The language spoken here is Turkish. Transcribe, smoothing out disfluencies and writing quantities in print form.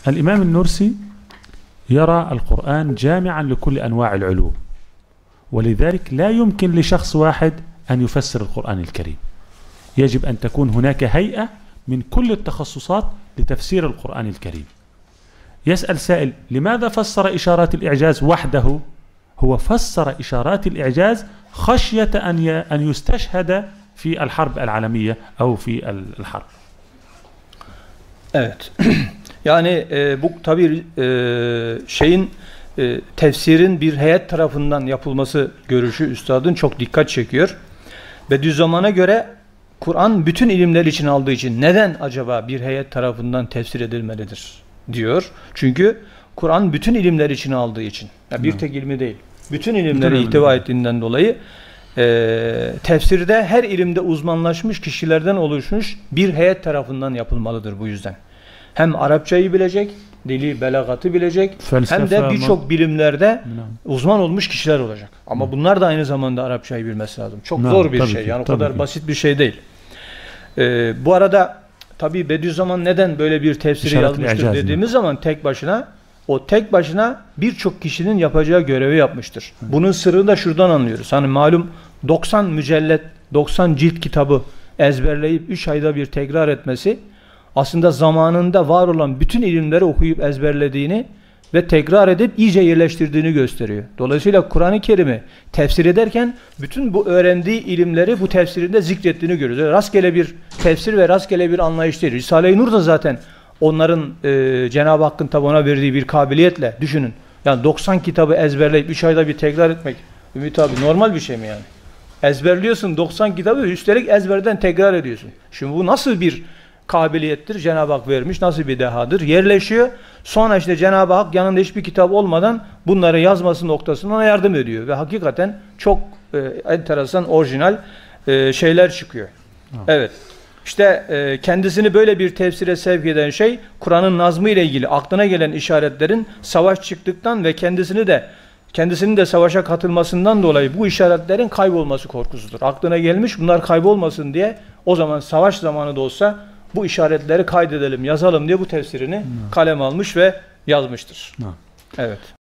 الإمام النرسي يرى القرآن جامعا لكل أنواع العلوم، ولذلك لا يمكن لشخص واحد أن يفسر القرآن الكريم، يجب أن تكون هناك هيئة من كل التخصصات لتفسير القرآن الكريم. يسأل سائل: لماذا فسر إشارات الإعجاز وحده؟ هو فسر إشارات الإعجاز خشية أن يستشهد في الحرب العالمية أو في الحرب. Evet. Yani bu tabii tefsirin bir heyet tarafından yapılması görüşü üstadın çok dikkat çekiyor. Bediüzzaman'a göre Kur'an bütün ilimler için aldığı için neden acaba bir heyet tarafından tefsir edilmelidir diyor. Çünkü Kur'an bütün ilimler için aldığı için. Yani bir tek ilmi değil. Bütün ilimleri ihtiva ettiğinden dolayı tefsirde her ilimde uzmanlaşmış kişilerden oluşmuş bir heyet tarafından yapılmalıdır bu yüzden. Hem Arapçayı bilecek, dili, belagatı bilecek, hem de birçok bilimlerde uzman olmuş kişiler olacak. Ama bunlar da aynı zamanda Arapçayı bilmesi lazım. Çok zor bir şey. Yani o kadar basit bir şey değil. Bu arada tabii Bediüzzaman neden böyle bir tefsiri yazmıştır dediğimiz zaman tek başına birçok kişinin yapacağı görevi yapmıştır. Bunun sırrını da şuradan anlıyoruz. Hani malum 90 mücellet, 90 cilt kitabı ezberleyip 3 ayda bir tekrar etmesi aslında zamanında var olan bütün ilimleri okuyup ezberlediğini ve tekrar edip iyice yerleştirdiğini gösteriyor. Dolayısıyla Kur'an-ı Kerim'i tefsir ederken bütün bu öğrendiği ilimleri bu tefsirinde zikrettiğini görüyoruz. Rastgele bir tefsir ve rastgele bir anlayış değil. Risale-i Nur da zaten onların Cenab-ı Hakk'ın tabi ona verdiği bir kabiliyetle düşünün. Yani 90 kitabı ezberleyip 3 ayda bir tekrar etmek Ümit abi normal bir şey mi yani? Ezberliyorsun 90 kitabı, üstelik ezberden tekrar ediyorsun. Şimdi bu nasıl bir kabiliyettir? Cenab-ı Hak vermiş, nasıl bir dehadır? Yerleşiyor. Sonra işte Cenab-ı Hak yanında hiçbir kitap olmadan bunları yazması noktasında ona yardım ediyor. Ve hakikaten çok enteresan, orijinal şeyler çıkıyor. Evet. İşte kendisini böyle bir tefsire sevk eden şey, Kur'an'ın nazmı ile ilgili aklına gelen işaretlerin savaş çıktıktan ve kendisinin de savaşa katılmasından dolayı bu işaretlerin kaybolması korkusudur. Aklına gelmiş bunlar kaybolmasın diye, o zaman savaş zamanı da olsa bu işaretleri kaydedelim, yazalım diye bu tefsirini kaleme almış ve yazmıştır. Evet.